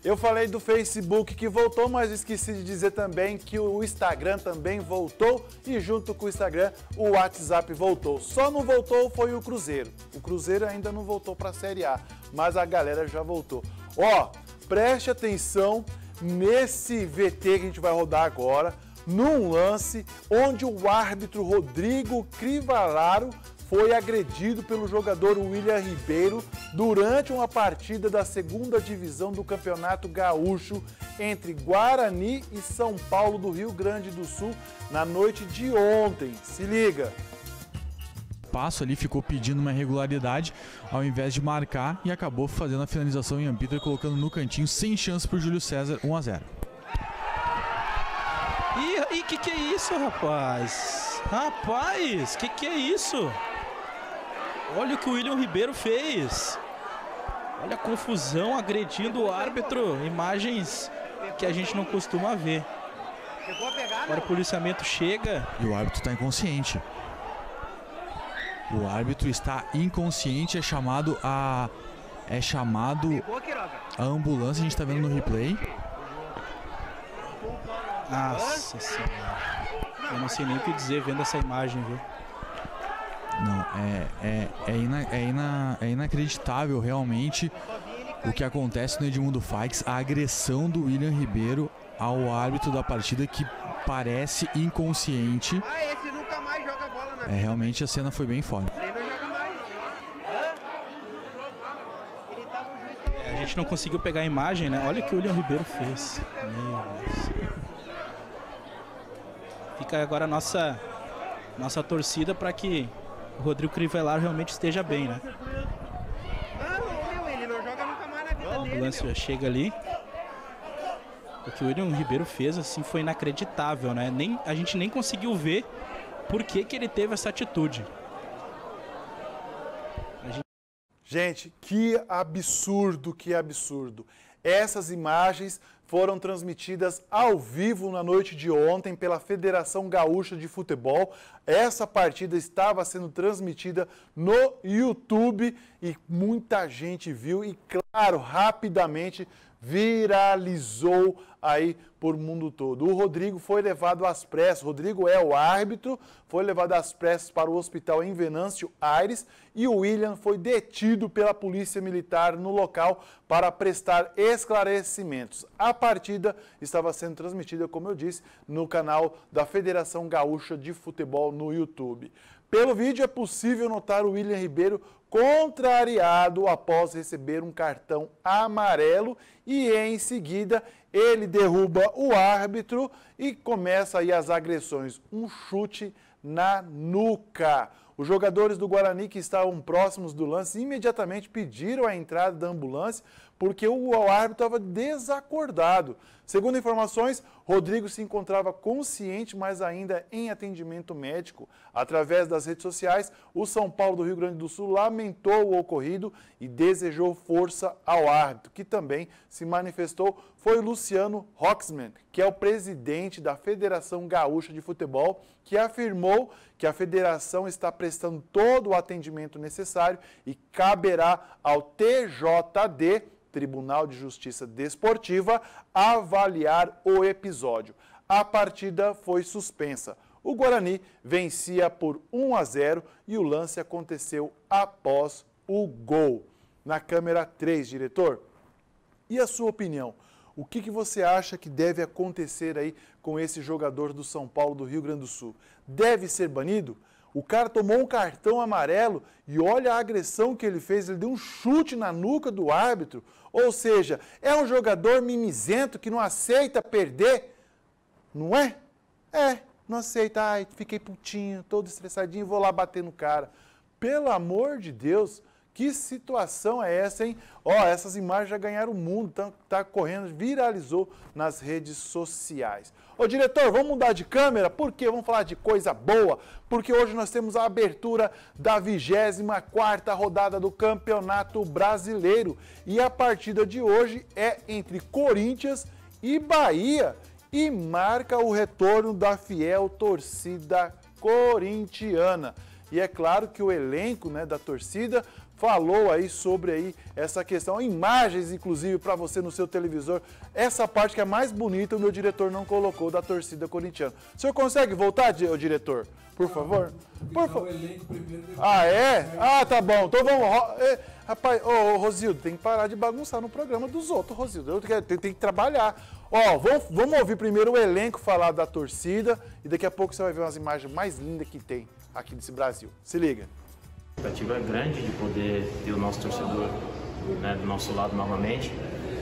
Eu falei do Facebook que voltou, mas esqueci de dizer também que o Instagram também voltou e junto com o Instagram o WhatsApp voltou. Só não voltou foi o Cruzeiro. O Cruzeiro ainda não voltou para a Série A, mas a galera já voltou. Ó, preste atenção nesse VT que a gente vai rodar agora, num lance onde o árbitro Rodrigo Crivellaro foi agredido pelo jogador William Ribeiro durante uma partida da segunda divisão do Campeonato Gaúcho entre Guarani e São Paulo do Rio Grande do Sul na noite de ontem. Se liga! Passo ali, ficou pedindo uma irregularidade ao invés de marcar e acabou fazendo a finalização em Peter, colocando no cantinho sem chance para o Júlio César, 1-0. E que é isso, rapaz? Rapaz, que é isso? Olha o que o William Ribeiro fez. Olha a confusão, agredindo o árbitro. Imagens que a gente não costuma ver. Agora o policiamento chega. E o árbitro está inconsciente. O árbitro está inconsciente, é chamado a ambulância, a gente está vendo no replay. Nossa Senhora. Eu não sei nem o que dizer vendo essa imagem, viu? Não, é inacreditável realmente o que acontece no Edmundo Faix, a agressão do William Ribeiro ao árbitro da partida que parece inconsciente. Esse nunca mais joga bola na vida. Realmente a cena foi bem forte. A gente não conseguiu pegar a imagem, né? Olha o que o William Ribeiro fez. Meu Deus. Fica agora a nossa torcida para que o Rodrigo Crivellaro realmente esteja bem, né? Ele não joga nunca mais na vida dele. A ambulância já chega ali. O que o William Ribeiro fez assim foi inacreditável, né? A gente nem conseguiu ver por que ele teve essa atitude. Gente, que absurdo, que absurdo. Essas imagens foram transmitidas ao vivo na noite de ontem pela Federação Gaúcha de Futebol. Essa partida estava sendo transmitida no YouTube e muita gente viu e, claro, rapidamente viralizou aí por mundo todo. O Rodrigo foi levado às pressas, Rodrigo é o árbitro, foi levado às pressas para o hospital em Venâncio Aires e o William foi detido pela Polícia Militar no local para prestar esclarecimentos. A partida estava sendo transmitida, como eu disse, no canal da Federação Gaúcha de Futebol no YouTube. Pelo vídeo é possível notar o William Ribeiro contrariado após receber um cartão amarelo e em seguida ele derruba o árbitro e começa aí as agressões, um chute na nuca. Os jogadores do Guarani que estavam próximos do lance imediatamente pediram a entrada da ambulância porque o árbitro estava desacordado. Segundo informações, Rodrigo se encontrava consciente, mas ainda em atendimento médico. Através das redes sociais, o São Paulo do Rio Grande do Sul lamentou o ocorrido e desejou força ao árbitro, que também se manifestou. Foi o Luciano Roxman, que é o presidente da Federação Gaúcha de Futebol, que afirmou que a federação está prestando todo o atendimento necessário e caberá ao TJD, Tribunal de Justiça Desportiva, avaliar o episódio. A partida foi suspensa. O Guarani vencia por 1-0 e o lance aconteceu após o gol. Na câmera 3, diretor. E a sua opinião? O que você acha que deve acontecer aí com esse jogador do São Paulo do Rio Grande do Sul? Deve ser banido? O cara tomou um cartão amarelo e olha a agressão que ele fez, ele deu um chute na nuca do árbitro. Ou seja, é um jogador mimizento que não aceita perder, não é? Não aceita, ai, fiquei putinho, todo estressadinho, vou lá bater no cara. Pelo amor de Deus, que situação é essa, hein? Essas imagens já ganharam o mundo, tá correndo, viralizou nas redes sociais. Ô diretor, vamos mudar de câmera? Por quê? Vamos falar de coisa boa, porque hoje nós temos a abertura da 24ª rodada do Campeonato Brasileiro e a partida de hoje é entre Corinthians e Bahia e marca o retorno da fiel torcida corintiana. E é claro que o elenco da torcida falou aí sobre aí essa questão, imagens inclusive para você no seu televisor, essa parte que é mais bonita o meu diretor não colocou da torcida corintiana. O senhor consegue voltar, diretor? Por favor? Por favor. Ah, é? Ah, tá bom. Então vamos. Rapaz, ô Rosildo, tem que parar de bagunçar no programa dos outros, Rosildo. Tem que trabalhar. Ó, vamos ouvir primeiro o elenco falar da torcida e daqui a pouco você vai ver umas imagens mais lindas que tem aqui nesse Brasil. Se liga. A expectativa é grande de poder ter o nosso torcedor, né, do nosso lado novamente.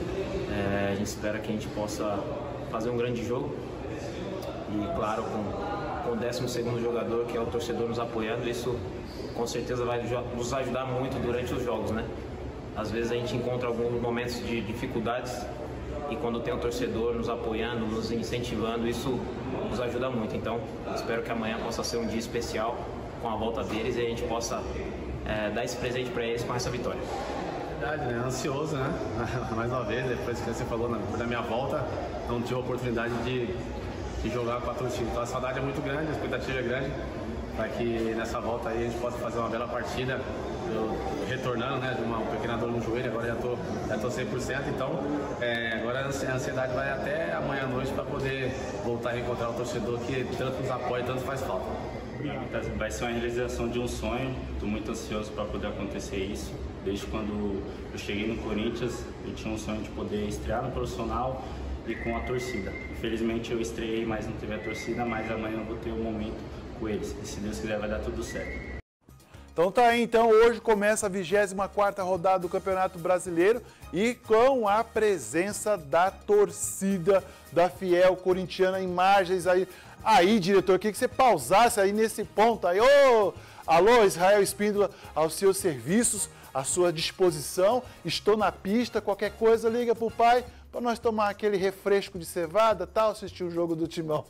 A gente espera que a gente possa fazer um grande jogo e, claro, com o 12º jogador, que é o torcedor nos apoiando, isso com certeza vai nos ajudar muito durante os jogos, né? Às vezes a gente encontra alguns momentos de dificuldades e quando tem o torcedor nos apoiando, nos incentivando, isso nos ajuda muito. Então, espero que amanhã possa ser um dia especial com a volta deles e a gente possa dar esse presente para eles com essa vitória. Verdade, né? Ansioso, né? Mais uma vez, depois que você falou da minha volta, não tive a oportunidade de jogar com a torcida. Então a saudade é muito grande, a expectativa é grande, para que nessa volta aí a gente possa fazer uma bela partida. Eu retornando, né, de uma pequena dor no joelho, agora já tô 100%, então agora a ansiedade vai até amanhã à noite para poder voltar a encontrar o torcedor que tanto nos apoia e tanto faz falta. Vai ser uma realização de um sonho, estou muito ansioso para poder acontecer isso. Desde quando eu cheguei no Corinthians, eu tinha um sonho de poder estrear no profissional e com a torcida. Infelizmente eu estreiei, mas não teve a torcida, mas amanhã eu vou ter um momento com eles. E se Deus quiser vai dar tudo certo. Então tá aí, então hoje começa a 24ª rodada do Campeonato Brasileiro e com a presença da torcida da Fiel Corintiana, imagens aí. Aí, diretor, queria que você pausasse aí nesse ponto aí. Ô, alô, Israel Espíndola, aos seus serviços, à sua disposição. Estou na pista, qualquer coisa liga pro pai para nós tomar aquele refresco de cevada, tal, assistir o jogo do Timão.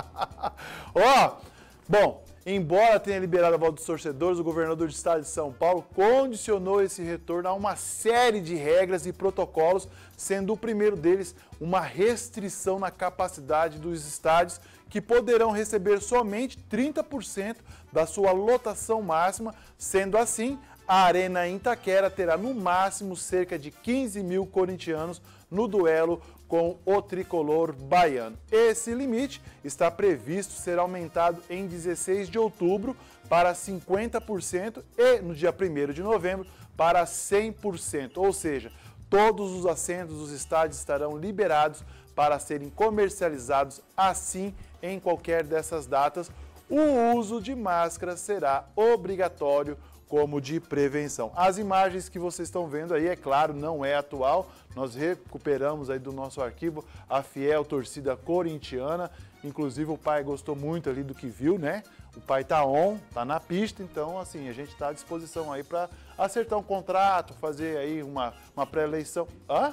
Ó, bom, embora tenha liberado a volta dos torcedores, o governador do estado de São Paulo condicionou esse retorno a uma série de regras e protocolos, sendo o primeiro deles uma restrição na capacidade dos estádios, que poderão receber somente 30% da sua lotação máxima. Sendo assim, a Arena Itaquera terá no máximo cerca de 15 mil corintianos no duelo com o tricolor baiano. Esse limite está previsto ser aumentado em 16 de outubro para 50% e no dia 1º de novembro para 100%, ou seja, todos os assentos dos estádios estarão liberados para serem comercializados assim em qualquer dessas datas. O uso de máscara será obrigatório como de prevenção. As imagens que vocês estão vendo aí, é claro, não é atual, nós recuperamos aí do nosso arquivo a fiel torcida corintiana, inclusive o pai gostou muito ali do que viu, né? O pai tá tá na pista, então assim, a gente está à disposição aí para acertar um contrato, fazer aí uma pré-eleição. Hã?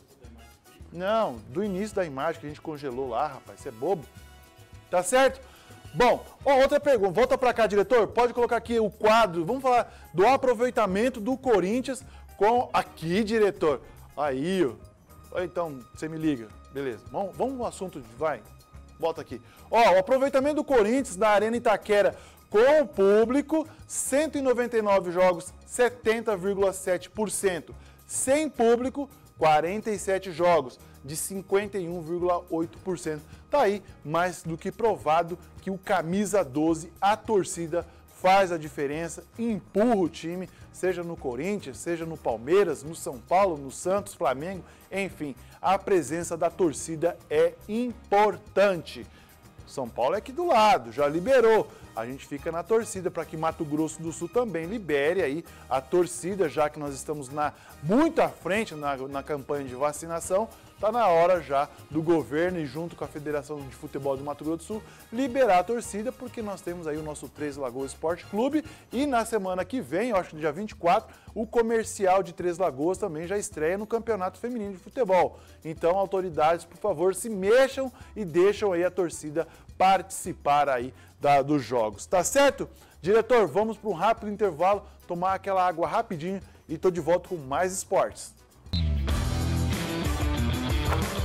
Não, do início da imagem que a gente congelou lá, rapaz, você é bobo. Tá certo? Bom, outra pergunta, volta para cá, diretor, pode colocar aqui o quadro, vamos falar do aproveitamento do Corinthians com... Aqui, diretor, aí, ó, então, você me liga, beleza, vamos no assunto, vai, bota aqui. Ó, o aproveitamento do Corinthians na Arena Itaquera com o público, 199 jogos, 70,7%, sem público, 47 jogos, de 51,8%. Tá aí mais do que provado que o camisa 12, a torcida, faz a diferença, empurra o time, seja no Corinthians, seja no Palmeiras, no São Paulo, no Santos, Flamengo, enfim, a presença da torcida é importante. São Paulo é aqui do lado, já liberou. A gente fica na torcida para que Mato Grosso do Sul também libere aí a torcida, já que nós estamos muito à frente na campanha de vacinação. Está na hora já do governo e junto com a Federação de Futebol do Mato Grosso do Sul liberar a torcida, porque nós temos aí o nosso Três Lagoas Esporte Clube e na semana que vem, eu acho que no dia 24, o comercial de Três Lagoas também já estreia no Campeonato Feminino de Futebol. Então, autoridades, por favor, se mexam e deixam aí a torcida participar aí dos jogos. Tá certo? Diretor, vamos para um rápido intervalo, tomar aquela água rapidinho e estou de volta com mais esportes.